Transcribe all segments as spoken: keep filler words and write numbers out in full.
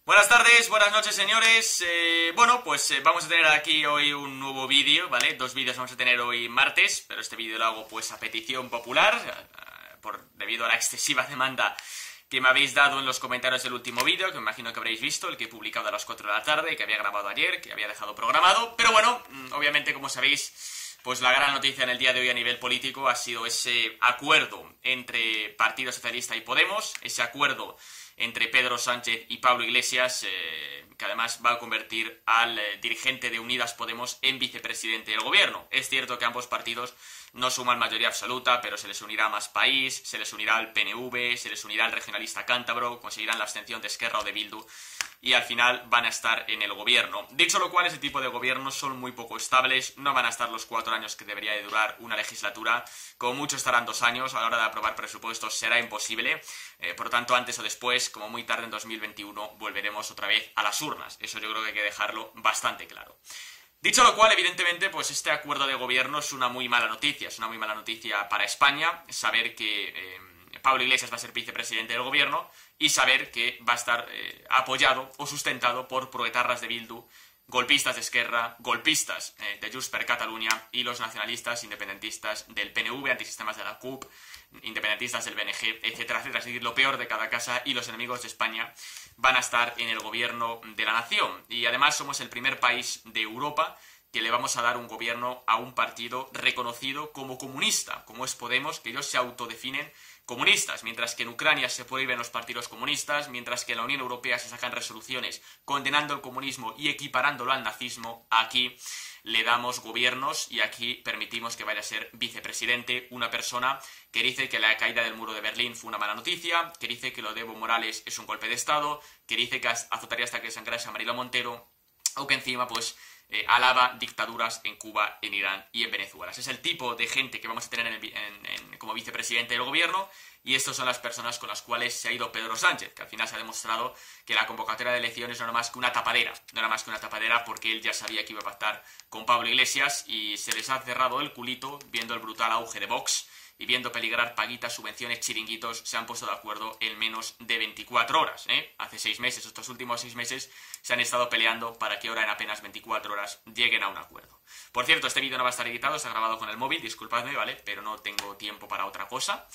Buenas tardes, buenas noches, señores. Eh, bueno, pues eh, vamos a tener aquí hoy un nuevo vídeo, ¿vale? Dos vídeos vamos a tener hoy martes, pero este vídeo lo hago pues a petición popular, eh, por, debido a la excesiva demanda que me habéis dado en los comentarios del último vídeo, que me imagino que habréis visto, el que he publicado a las cuatro de la tarde, que había grabado ayer, que había dejado programado. Pero bueno, obviamente, como sabéis, pues la gran noticia en el día de hoy a nivel político ha sido ese acuerdo entre Partido Socialista y Podemos, ese acuerdo entre Pedro Sánchez y Pablo Iglesias, eh, que además va a convertir al eh, dirigente de Unidas Podemos en vicepresidente del gobierno. Es cierto que ambos partidos no suman mayoría absoluta, pero se les unirá Más País, se les unirá al P N V, se les unirá al regionalista cántabro, conseguirán la abstención de Esquerra o de Bildu, y al final van a estar en el gobierno. Dicho lo cual, ese tipo de gobiernos son muy poco estables, no van a estar los cuatro años que debería de durar una legislatura, como mucho estarán dos años, a la hora de aprobar presupuestos será imposible, eh, por lo tanto, antes o después, como muy tarde en dos mil veintiuno, volveremos otra vez a las urnas. Eso yo creo que hay que dejarlo bastante claro. Dicho lo cual, evidentemente, pues este acuerdo de gobierno es una muy mala noticia, es una muy mala noticia para España, saber que eh, Pablo Iglesias va a ser vicepresidente del gobierno y saber que va a estar eh, apoyado o sustentado por proetarras de Bildu, golpistas de Esquerra, golpistas eh, de Junts per Catalunya y los nacionalistas independentistas del P N V, antisistemas de la C U P, independentistas del B N G, etcétera, etcétera. Es decir, lo peor de cada casa, y los enemigos de España van a estar en el gobierno de la nación. Y además somos el primer país de Europa que le vamos a dar un gobierno a un partido reconocido como comunista, como es Podemos, que ellos se autodefinen comunistas, mientras que en Ucrania se prohíben los partidos comunistas, mientras que en la Unión Europea se sacan resoluciones condenando el comunismo y equiparándolo al nazismo. Aquí le damos gobiernos y aquí permitimos que vaya a ser vicepresidente una persona que dice que la caída del muro de Berlín fue una mala noticia, que dice que lo de Evo Morales es un golpe de Estado, que dice que azotaría hasta que sangrase a Marilo Montero, o que encima pues eh, alaba dictaduras en Cuba, en Irán y en Venezuela. Ese es el tipo de gente que vamos a tener en el, en, en, como vicepresidente del gobierno, y estas son las personas con las cuales se ha ido Pedro Sánchez, que al final se ha demostrado que la convocatoria de elecciones no era más que una tapadera, no era más que una tapadera porque él ya sabía que iba a pactar con Pablo Iglesias y se les ha cerrado el culito viendo el brutal auge de Vox y viendo peligrar paguitas, subvenciones, chiringuitos. Se han puesto de acuerdo en menos de veinticuatro horas, ¿eh? Hace seis meses, estos últimos seis meses, se han estado peleando para que ahora en apenas veinticuatro horas lleguen a un acuerdo. Por cierto, este vídeo no va a estar editado, está grabado con el móvil, disculpadme, ¿vale? Pero no tengo tiempo para otra cosa.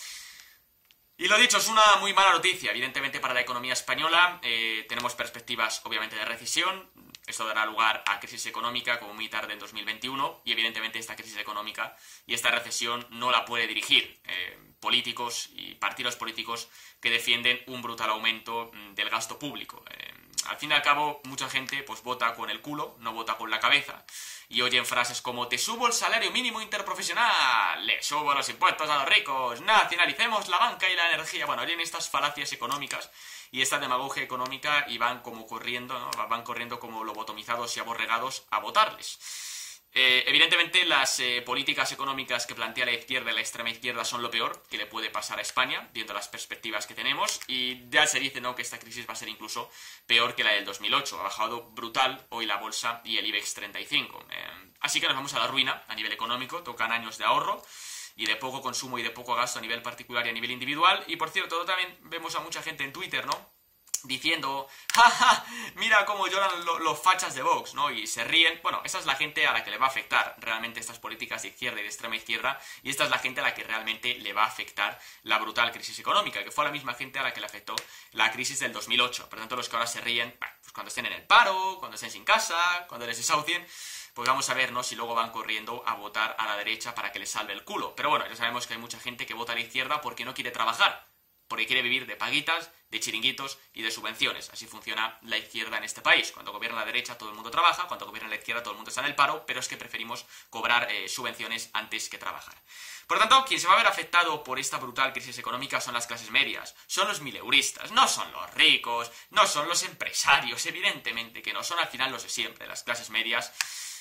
Y lo dicho, es una muy mala noticia, evidentemente, para la economía española. Eh, tenemos perspectivas, obviamente, de recesión. Esto dará lugar a crisis económica como muy tarde en dos mil veintiuno, y evidentemente esta crisis económica y esta recesión no la puede dirigir eh, políticos y partidos políticos que defienden un brutal aumento mm, del gasto público. Eh, al fin y al cabo, mucha gente pues vota con el culo, no vota con la cabeza, y oyen frases como te subo el salario mínimo interprofesional, le subo los impuestos a los ricos, nacionalicemos la banca y la energía. Bueno, oyen estas falacias económicas y esta demagogia económica y van como corriendo, ¿no? Van corriendo como lobotomizados y aborregados a votarles. Eh, evidentemente las eh, políticas económicas que plantea la izquierda y la extrema izquierda son lo peor que le puede pasar a España, viendo las perspectivas que tenemos, y ya se dice, ¿no?, que esta crisis va a ser incluso peor que la del dos mil ocho. Ha bajado brutal hoy la bolsa y el IBEX treinta y cinco. Eh, así que nos vamos a la ruina a nivel económico, tocan años de ahorro y de poco consumo y de poco gasto a nivel particular y a nivel individual. Y por cierto, también vemos a mucha gente en Twitter, ¿no?, diciendo, jaja, mira cómo lloran lo, los fachas de Vox, ¿no? Y se ríen. Bueno, esa es la gente a la que le va a afectar realmente estas políticas de izquierda y de extrema izquierda, y esta es la gente a la que realmente le va a afectar la brutal crisis económica, que fue a la misma gente a la que le afectó la crisis del dos mil ocho. Por tanto, los que ahora se ríen, bueno, pues cuando estén en el paro, cuando estén sin casa, cuando les desahucien, pues vamos a ver, ¿no?, si luego van corriendo a votar a la derecha para que les salve el culo. Pero bueno, ya sabemos que hay mucha gente que vota a la izquierda porque no quiere trabajar, porque quiere vivir de paguitas, de chiringuitos y de subvenciones. Así funciona la izquierda en este país. Cuando gobierna la derecha todo el mundo trabaja, cuando gobierna la izquierda todo el mundo está en el paro, pero es que preferimos cobrar eh, subvenciones antes que trabajar. Por lo tanto, quien se va a ver afectado por esta brutal crisis económica son las clases medias, son los mileuristas, no son los ricos, no son los empresarios, evidentemente que no, son al final los de siempre, las clases medias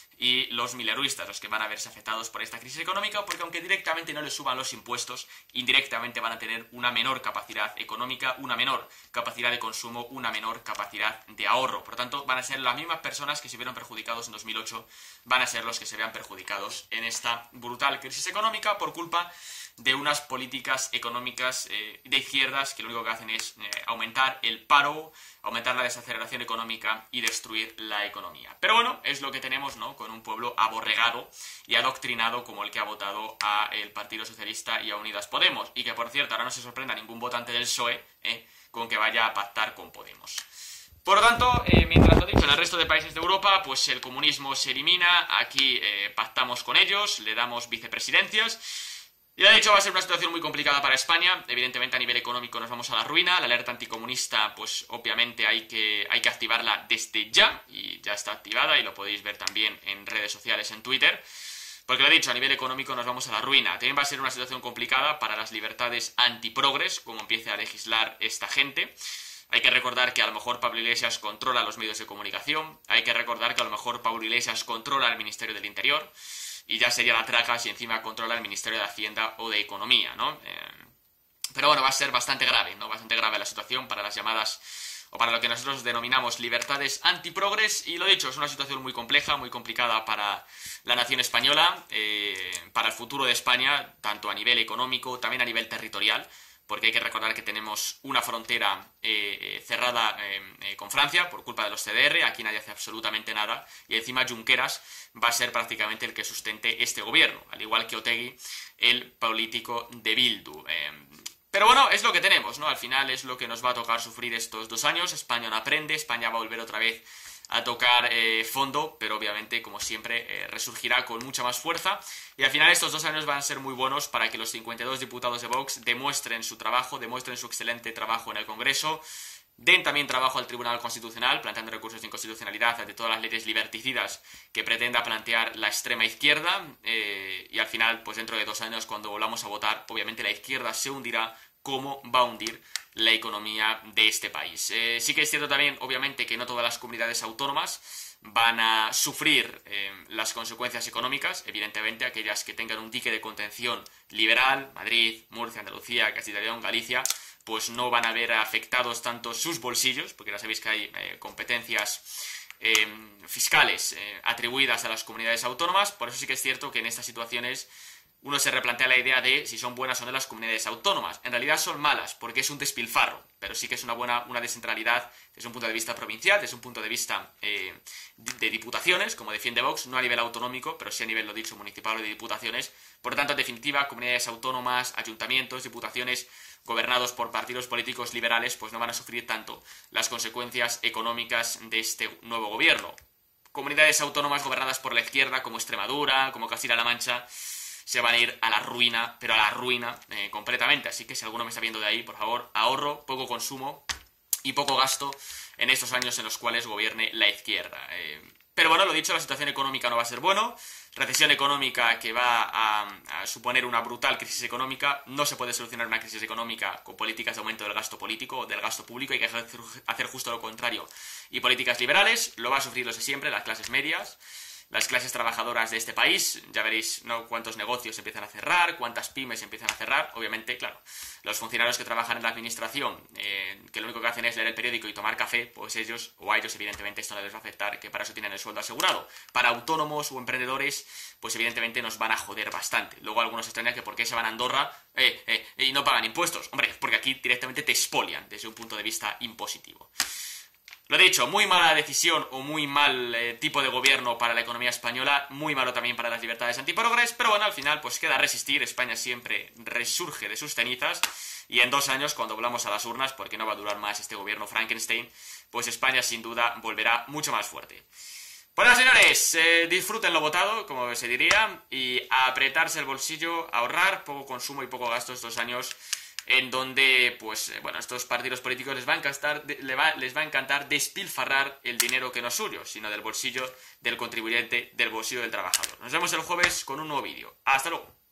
y los mileruistas los que van a verse afectados por esta crisis económica, porque aunque directamente no les suban los impuestos, indirectamente van a tener una menor capacidad económica, una menor capacidad de consumo, una menor capacidad de ahorro. Por lo tanto, van a ser las mismas personas que se vieron perjudicados en dos mil ocho, van a ser los que se vean perjudicados en esta brutal crisis económica por culpa de unas políticas económicas eh, de izquierdas que lo único que hacen es eh, aumentar el paro, aumentar la desaceleración económica y destruir la economía. Pero bueno, es lo que tenemos, ¿no? Con un pueblo aborregado y adoctrinado como el que ha votado a el Partido Socialista y a Unidas Podemos. Y que, por cierto, ahora no se sorprenda ningún votante del P S O E ¿eh? con que vaya a pactar con Podemos. Por lo tanto, eh, mientras lo dicho, en el resto de países de Europa, pues el comunismo se elimina, aquí eh, pactamos con ellos, le damos vicepresidencias. Y de hecho va a ser una situación muy complicada para España, evidentemente a nivel económico nos vamos a la ruina, la alerta anticomunista pues obviamente hay que, hay que activarla desde ya, y ya está activada y lo podéis ver también en redes sociales, en Twitter, porque lo he dicho, a nivel económico nos vamos a la ruina. También va a ser una situación complicada para las libertades antiprogres, como empiece a legislar esta gente. Hay que recordar que a lo mejor Pablo Iglesias controla los medios de comunicación, hay que recordar que a lo mejor Pablo Iglesias controla el Ministerio del Interior, y ya sería la traca si encima controla el Ministerio de Hacienda o de Economía, ¿no? Eh, pero bueno, va a ser bastante grave, ¿no? Bastante grave la situación para las llamadas, o para lo que nosotros denominamos libertades antiprogres, y lo dicho, es una situación muy compleja, muy complicada para la nación española, eh, para el futuro de España, tanto a nivel económico, también a nivel territorial, porque hay que recordar que tenemos una frontera eh, cerrada eh, eh, con Francia por culpa de los C D R, aquí nadie hace absolutamente nada, y encima Junqueras va a ser prácticamente el que sustente este gobierno, al igual que Otegi, el político de Bildu. Eh, pero bueno, es lo que tenemos, ¿no? Al final es lo que nos va a tocar sufrir estos dos años, España no aprende, España va a volver otra vez a tocar eh, fondo, pero obviamente, como siempre, eh, resurgirá con mucha más fuerza, y al final estos dos años van a ser muy buenos para que los cincuenta y dos diputados de Vox demuestren su trabajo, demuestren su excelente trabajo en el Congreso, den también trabajo al Tribunal Constitucional, planteando recursos de inconstitucionalidad ante todas las leyes liberticidas que pretenda plantear la extrema izquierda, eh, y al final, pues dentro de dos años, cuando volvamos a votar, obviamente la izquierda se hundirá como va a hundir la economía de este país. Eh, sí que es cierto también, obviamente, que no todas las comunidades autónomas van a sufrir eh, las consecuencias económicas, evidentemente aquellas que tengan un dique de contención liberal, Madrid, Murcia, Andalucía, Castilla y León, Galicia, pues no van a ver afectados tanto sus bolsillos, porque ya sabéis que hay eh, competencias eh, fiscales eh, atribuidas a las comunidades autónomas. Por eso sí que es cierto que en estas situaciones uno se replantea la idea de si son buenas o no las comunidades autónomas. En realidad son malas, porque es un despilfarro, pero sí que es una buena una descentralidad desde un punto de vista provincial, desde un punto de vista eh, de diputaciones, como defiende Vox, no a nivel autonómico, pero sí a nivel, lo dicho, municipal o de diputaciones. Por lo tanto, en definitiva, comunidades autónomas, ayuntamientos, diputaciones gobernados por partidos políticos liberales, pues no van a sufrir tanto las consecuencias económicas de este nuevo gobierno. Comunidades autónomas gobernadas por la izquierda, como Extremadura, como Castilla-La Mancha, se van a ir a la ruina, pero a la ruina eh, completamente. Así que si alguno me está viendo de ahí, por favor, ahorro, poco consumo y poco gasto en estos años en los cuales gobierne la izquierda. Eh, pero bueno, lo dicho, la situación económica no va a ser bueno. Recesión económica que va a, a suponer una brutal crisis económica. No se puede solucionar una crisis económica con políticas de aumento del gasto político o del gasto público. Hay que hacer justo lo contrario. Y políticas liberales, lo va a sufrir los de siempre, las clases medias, las clases trabajadoras de este país. Ya veréis, ¿no?, cuántos negocios empiezan a cerrar, cuántas pymes empiezan a cerrar. Obviamente, claro, los funcionarios que trabajan en la administración, eh, que lo único que hacen es leer el periódico y tomar café, pues ellos, o a ellos evidentemente esto no les va a afectar, que para eso tienen el sueldo asegurado. Para autónomos o emprendedores, pues evidentemente nos van a joder bastante. Luego algunos extrañan que por qué se van a Andorra eh, eh, y no pagan impuestos. Hombre, porque aquí directamente te expolian desde un punto de vista impositivo. Lo dicho, muy mala decisión o muy mal eh, tipo de gobierno para la economía española, muy malo también para las libertades antiprogres, pero bueno, al final pues queda resistir. España siempre resurge de sus cenizas, y en dos años, cuando volvamos a las urnas, porque no va a durar más este gobierno Frankenstein, pues España sin duda volverá mucho más fuerte. Bueno, señores, eh, disfruten lo votado, como se diría, y a apretarse el bolsillo, ahorrar, poco consumo y poco gasto estos años, en donde, pues, bueno, estos partidos políticos les va a encantar, les va, les va a encantar despilfarrar el dinero que no es suyo, sino del bolsillo del contribuyente, del bolsillo del trabajador. Nos vemos el jueves con un nuevo vídeo. ¡Hasta luego!